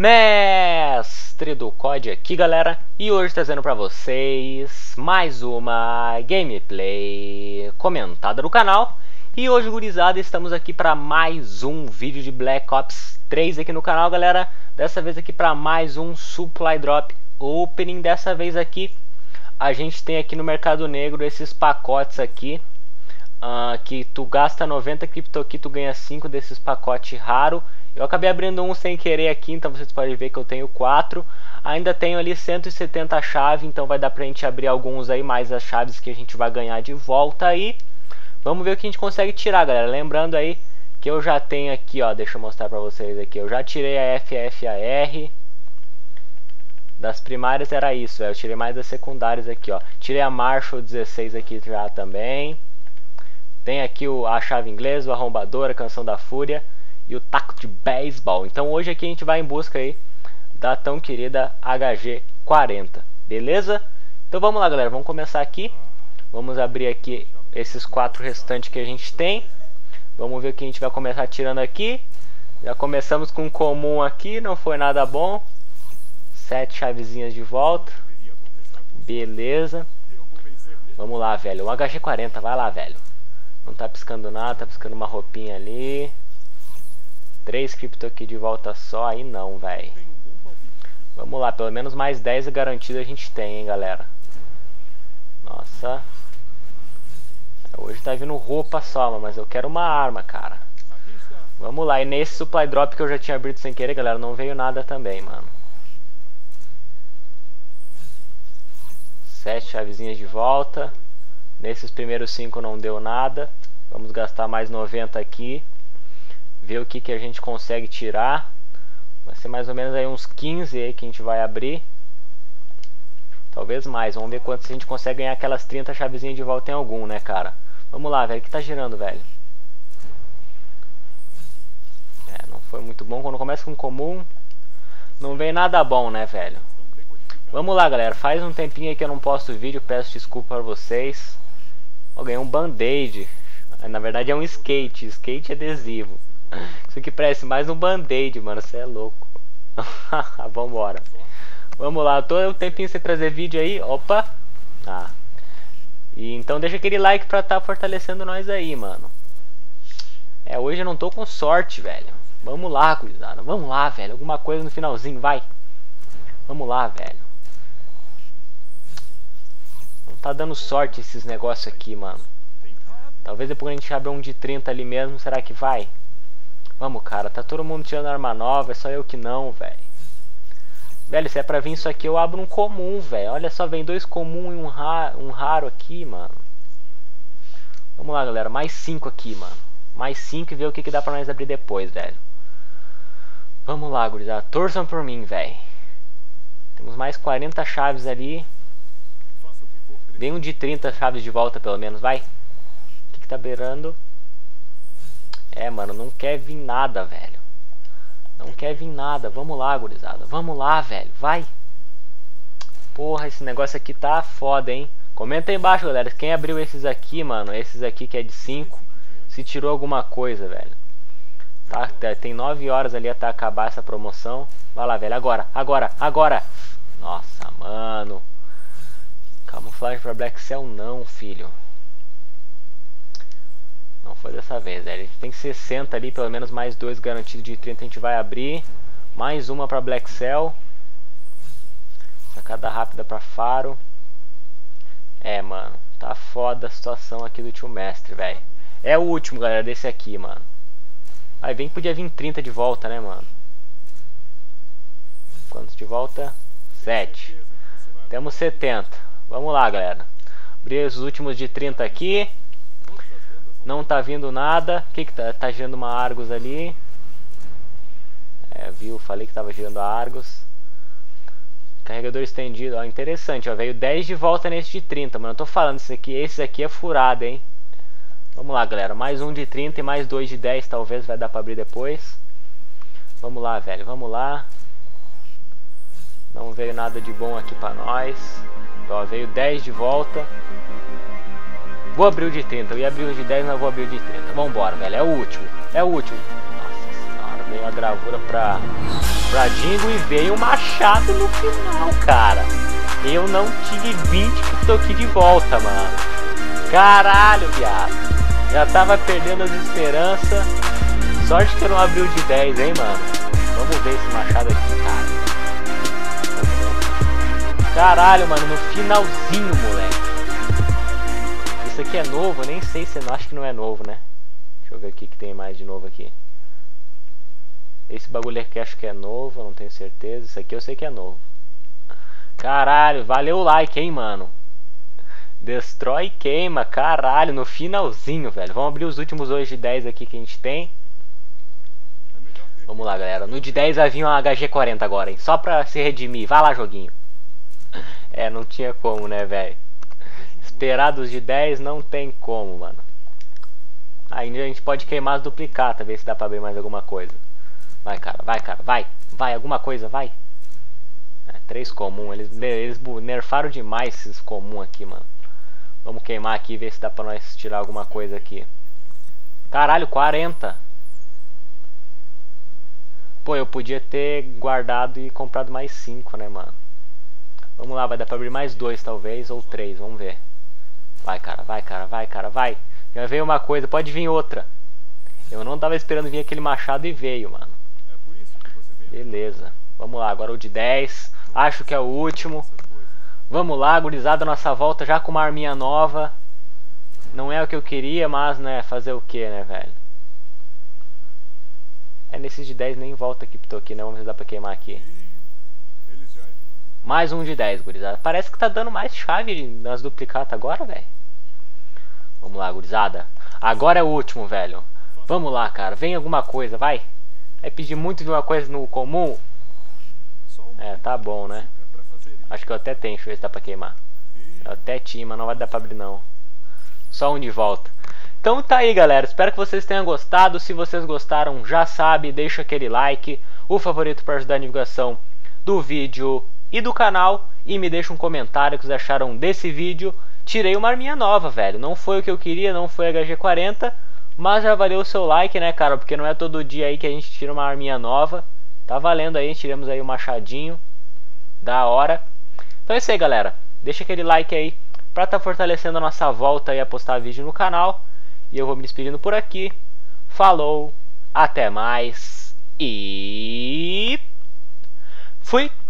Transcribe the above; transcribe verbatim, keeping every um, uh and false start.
Mestre do C O D aqui, galera, e hoje trazendo pra vocês mais uma gameplay comentada do canal. E hoje, gurizada, estamos aqui para mais um vídeo de Black Ops três aqui no canal, galera. Dessa vez aqui para mais um Supply Drop Opening. Dessa vez aqui a gente tem aqui no Mercado Negro esses pacotes aqui, uh, que tu gasta noventa cripto aqui, tu ganha cinco desses pacotes raros. Eu acabei abrindo um sem querer aqui, então vocês podem ver que eu tenho quatro. Ainda tenho ali cento e setenta chaves, então vai dar pra gente abrir alguns aí, mais as chaves que a gente vai ganhar de volta aí. Vamos ver o que a gente consegue tirar, galera. Lembrando aí que eu já tenho aqui, ó, deixa eu mostrar pra vocês aqui. Eu já tirei a F F A R. Das primárias era isso, eu tirei mais das secundárias aqui, ó. Tirei a Marshall dezesseis aqui já também. Tem aqui o, a chave inglesa, o arrombador, a canção da fúria e o taco de beisebol. Então hoje aqui a gente vai em busca aí da tão querida H G quarenta, beleza? Então vamos lá, galera, vamos começar aqui. Vamos abrir aqui esses quatro restantes que a gente tem. Vamos ver o que a gente vai começar tirando aqui. Já começamos com um comum aqui, não foi nada bom. Sete chavezinhas de volta. Beleza. Vamos lá, velho, um H G quarenta, vai lá, velho. Não tá piscando nada, tá piscando uma roupinha ali. Três cripto aqui de volta só, aí não, velho. Vamos lá, pelo menos mais dez garantido a gente tem, hein, galera. Nossa. Hoje tá vindo roupa só, mas eu quero uma arma, cara. Vamos lá, e nesse supply drop que eu já tinha abrido sem querer, galera, não veio nada também, mano. Sete chavezinhas de volta. Nesses primeiros cinco não deu nada. Vamos gastar mais noventa aqui. Ver o que, que a gente consegue tirar. Vai ser mais ou menos aí uns quinze aí que a gente vai abrir. Talvez mais. Vamos ver quanto se a gente consegue ganhar aquelas trinta chavezinhas de volta em algum, né, cara? Vamos lá, velho. O que tá girando, velho? É, não foi muito bom. Quando começa com comum, não vem nada bom, né, velho? Vamos lá, galera. Faz um tempinho aí que eu não posto vídeo. Peço desculpa pra vocês. Eu ganhei um band-aid. Na verdade é um skate. Skate adesivo. Isso aqui parece mais um band-aid, mano. Você é louco. Vambora. Vamos lá. Tô um tempinho sem trazer vídeo aí. Opa. Ah. E então deixa aquele like pra tá fortalecendo nós aí, mano. É, hoje eu não tô com sorte, velho. Vamos lá, cuidado. Vamos lá, velho. Alguma coisa no finalzinho, vai. Vamos lá, velho. Não tá dando sorte esses negócios aqui, mano. Talvez depois a gente abra um de trinta ali mesmo. Será que vai? Vamos, cara. Tá todo mundo tirando arma nova. É só eu que não, velho. Velho, se é pra vir isso aqui, eu abro um comum, velho. Olha só, vem dois comum e um, ra um raro aqui, mano. Vamos lá, galera. Mais cinco aqui, mano. Mais cinco e ver o que, que dá pra nós abrir depois, velho. Vamos lá, gurizada. Torçam por mim, velho. Temos mais quarenta chaves ali. Vem um de trinta chaves de volta, pelo menos, vai. O que, que tá beirando? É, mano, não quer vir nada, velho. Não quer vir nada. Vamos lá, gurizada. Vamos lá, velho. Vai. Porra, esse negócio aqui tá foda, hein? Comenta aí embaixo, galera. Quem abriu esses aqui, mano. Esses aqui que é de cinco. Se tirou alguma coisa, velho. Tá, tem nove horas ali até acabar essa promoção. Vai lá, velho. Agora, agora, agora. Nossa, mano. Camuflagem pra Black Cell não, filho. Não foi dessa vez, velho. A gente tem sessenta ali, pelo menos mais dois garantidos de trinta a gente vai abrir. Mais uma pra Black Cell. Sacada rápida pra Faro. É, mano. Tá foda a situação aqui do tio Mestre, velho. É o último, galera, desse aqui, mano. Aí vem que podia vir trinta de volta, né, mano? Quantos de volta? sete. Temos setenta. Vamos lá, galera. Abrir os últimos de trinta aqui. Não tá vindo nada. O que que tá? Tá girando uma Argus ali. É, viu? Falei que tava girando a Argus. Carregador estendido. Ó, interessante, ó. Veio dez de volta nesse de trinta, mano. Eu tô falando isso aqui. Esse aqui é furado, hein? Vamos lá, galera. Mais um de trinta e mais dois de dez. Talvez vai dar pra abrir depois. Vamos lá, velho. Vamos lá. Não veio nada de bom aqui pra nós. Ó, veio dez de volta. Vou abrir o de trinta. Eu ia abrir o de dez, mas vou abrir o de trinta. Vambora, velho. É o último. É o último. Nossa senhora. Veio a gravura pra pra Dingo e veio um machado no final, cara. Eu não tive vinte que tô aqui de volta, mano. Caralho, viado. Já tava perdendo as esperanças. Sorte que eu não abri o de dez, hein, mano. Vamos ver esse machado aqui, cara. Caralho, mano, no finalzinho, moleque. Isso aqui é novo? Eu nem sei se... Acho que não é novo, né? Deixa eu ver o que tem mais de novo aqui. Esse bagulho aqui acho que é novo, eu não tenho certeza. Isso aqui eu sei que é novo. Caralho, valeu o like, hein, mano. Destrói e queima, caralho, no finalzinho, velho. Vamos abrir os últimos hoje de dez aqui que a gente tem. Vamos lá, galera. No de dez vai vir uma H G quarenta agora, hein. Só pra se redimir. Vai lá, joguinho. É, não tinha como, né, velho. Esperados de dez não tem como, mano. Ainda a gente pode queimar as duplicatas, ver se dá pra abrir mais alguma coisa. Vai, cara, vai, cara, vai. Vai, alguma coisa, vai. É, três comum. Eles, eles nerfaram demais esses comum aqui, mano. Vamos queimar aqui e ver se dá pra nós tirar alguma coisa aqui. Caralho, quarenta. Pô, eu podia ter guardado e comprado mais cinco, né, mano? Vamos lá, vai dar pra abrir mais dois, talvez, ou três, vamos ver. Vai, cara, vai, cara, vai, cara, vai. Já veio uma coisa, pode vir outra. Eu não tava esperando vir aquele machado e veio, mano. Beleza. Vamos lá, agora o de dez. Acho que é o último. Vamos lá, gurizada, nossa volta já com uma arminha nova. Não é o que eu queria, mas, né, fazer o que, né, velho? É, nesses de dez nem volta aqui pro aqui, né? Vamos ver se dá pra queimar aqui. Mais um de dez, gurizada. Parece que tá dando mais chave nas duplicatas agora, velho. Vamos lá, gurizada. Agora é o último, velho. Vamos lá, cara. Vem alguma coisa, vai. Vai pedir muito de uma coisa no comum. É, tá bom, né? Acho que eu até tenho. Deixa eu ver se dá pra queimar. Eu até tinha, mas não vai dar pra abrir, não. Só um de volta. Então tá aí, galera. Espero que vocês tenham gostado. Se vocês gostaram, já sabe, deixa aquele like, o favorito para ajudar a divulgação do vídeo e do canal. E me deixa um comentário que vocês acharam desse vídeo. Tirei uma arminha nova, velho. Não foi o que eu queria, não foi a H G quarenta. Mas já valeu o seu like, né, cara? Porque não é todo dia aí que a gente tira uma arminha nova. Tá valendo aí, tiramos aí um machadinho. Da hora. Então é isso aí, galera. Deixa aquele like aí pra tá fortalecendo a nossa volta aí a postar vídeo no canal. E eu vou me despedindo por aqui. Falou, até mais e fui!